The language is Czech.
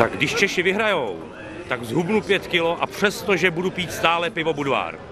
Tak když Češi vyhrajou, tak zhubnu 5 kilo a přesto, že budu pít stále pivo Budvar.